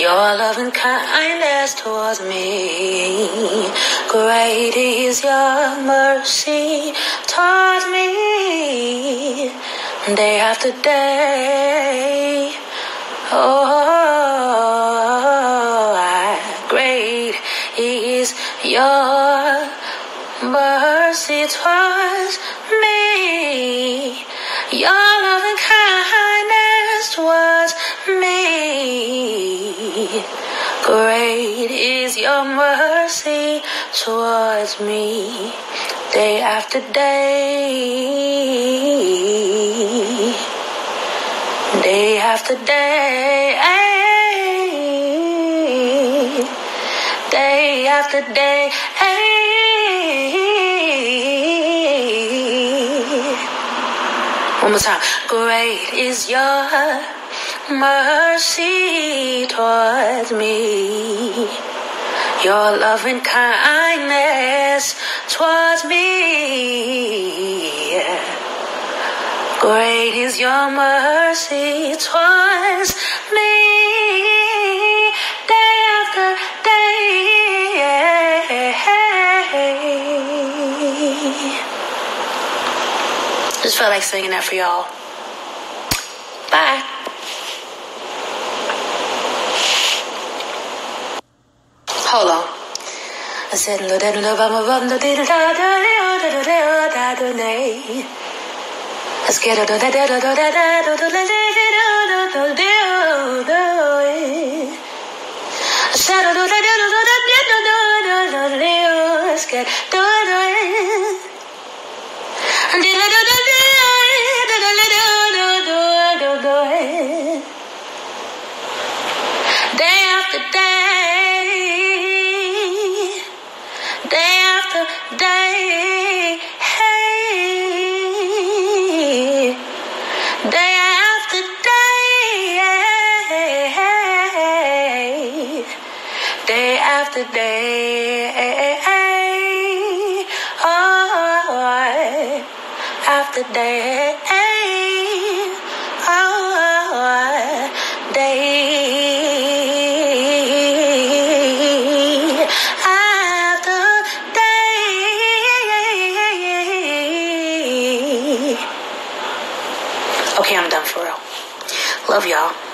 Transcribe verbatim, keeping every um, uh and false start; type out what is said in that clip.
Your loving kindness towards me. Great is your mercy towards me. Day after day. Oh, great is your mercy towards me. Your loving kindness towards me. Great is your mercy towards me. Day after day. Day after day. Day after day. One more time. Great is your mercy towards me. Your loving kindness towards me. Great is your mercy towards me. Day after day. Just felt like singing that for y'all. Bye. Hold on. I said, I scared day after day, day after day, hey, day after day, day after day, oh, after day, oh, day. Okay, I'm done for real. Love y'all.